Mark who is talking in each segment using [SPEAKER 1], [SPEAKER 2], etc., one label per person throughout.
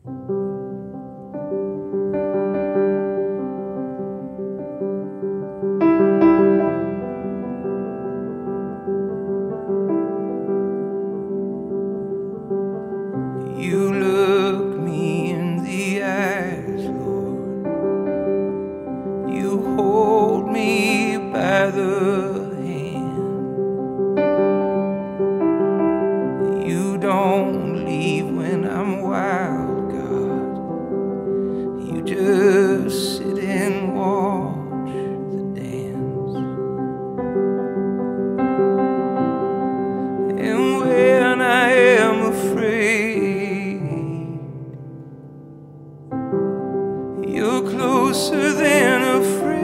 [SPEAKER 1] You look me in the eyes, Lord. You hold me by the hand. You don't leave when I'm wild, God. You just sit and watch the dance. And when I am afraid, you're closer than a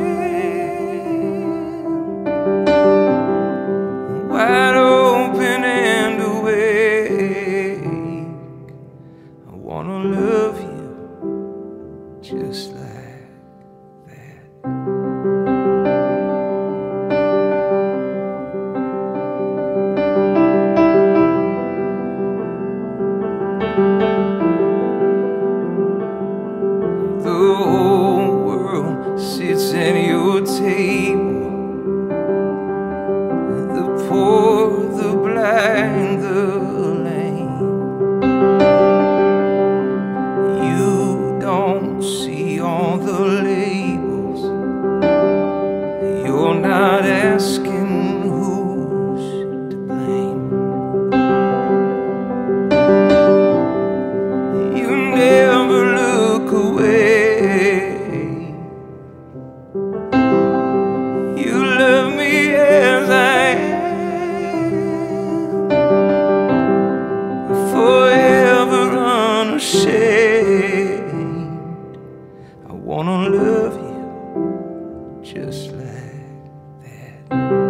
[SPEAKER 1] friend, wide open and awake. I wanna love you just like that. The whole world sits at your table, the poor, the blind, the lame. You don't see all the labels. You're not asking who's to blame. You never look away. You love me as I am, forever unashamed. I wanna love you just like that.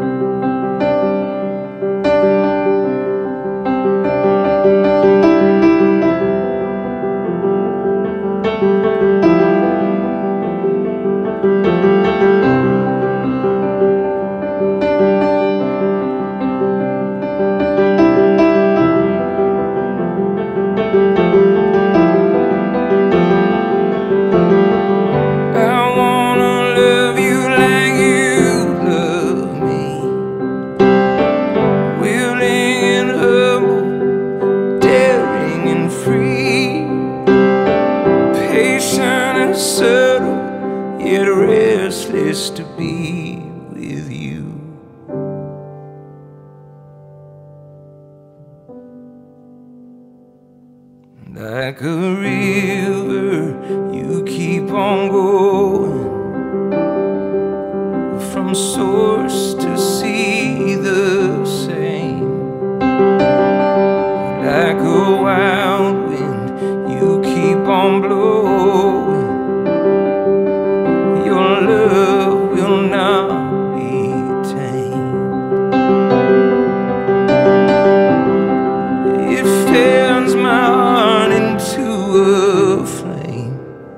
[SPEAKER 1] Subtle, yet restless to be with you. Like a river, you keep on going, from source to sea the same. Like a wild wind, you keep on blowing. Your love will not be tamed. It fans my heart into a flame,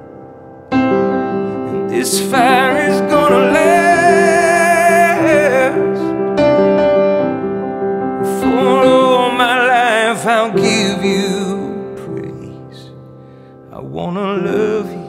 [SPEAKER 1] and this fire is gonna last. For all my life I'll give you praise. I wanna love you